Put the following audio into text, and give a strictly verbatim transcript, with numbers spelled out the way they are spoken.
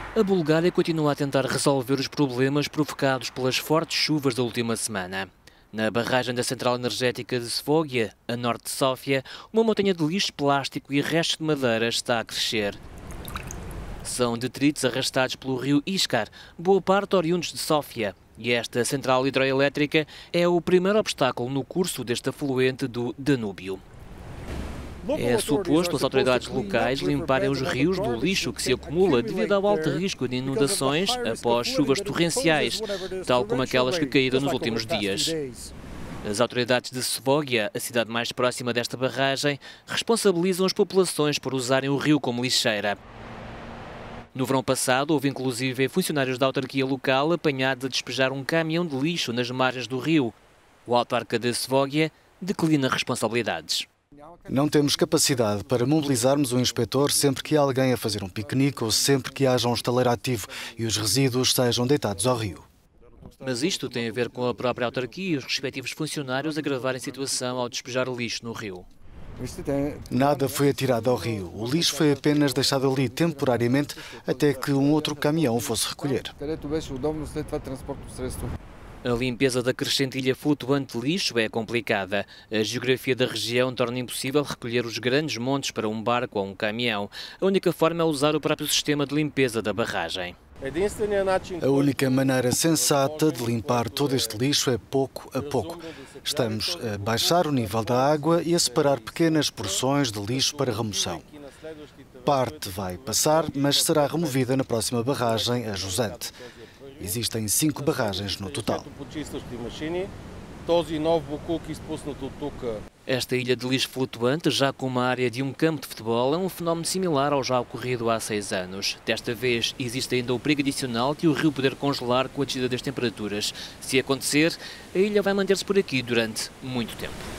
A Bulgária continua a tentar resolver os problemas provocados pelas fortes chuvas da última semana. Na barragem da central energética de Svogia, a norte de Sófia, uma montanha de lixo plástico e restos de madeira está a crescer. São detritos arrastados pelo rio Iskar, boa parte oriundos de Sófia, e esta central hidroelétrica é o primeiro obstáculo no curso deste afluente do Danúbio. É suposto as autoridades locais limparem os rios do lixo que se acumula devido ao alto risco de inundações após chuvas torrenciais, tal como aquelas que caíram nos últimos dias. As autoridades de Svogia, a cidade mais próxima desta barragem, responsabilizam as populações por usarem o rio como lixeira. No verão passado, houve inclusive funcionários da autarquia local apanhados a despejar um caminhão de lixo nas margens do rio. O autarca de Svogia declina responsabilidades. Não temos capacidade para mobilizarmos um inspetor sempre que há alguém a fazer um piquenique ou sempre que haja um estaleiro ativo e os resíduos sejam deitados ao rio. Mas isto tem a ver com a própria autarquia e os respectivos funcionários agravarem a situação ao despejar lixo no rio. Nada foi atirado ao rio. O lixo foi apenas deixado ali temporariamente até que um outro caminhão o fosse recolher. A limpeza da crescente ilha flutuante de lixo é complicada. A geografia da região torna impossível recolher os grandes montes para um barco ou um caminhão. A única forma é usar o próprio sistema de limpeza da barragem. A única maneira sensata de limpar todo este lixo é pouco a pouco. Estamos a baixar o nível da água e a separar pequenas porções de lixo para remoção. Parte vai passar, mas será removida na próxima barragem, a Jusante. Existem cinco barragens no total. Esta ilha de lixo flutuante, já com uma área de um campo de futebol, é um fenómeno similar ao já ocorrido há seis anos. Desta vez, existe ainda o perigo adicional de o rio poder congelar com a descida das temperaturas. Se acontecer, a ilha vai manter-se por aqui durante muito tempo.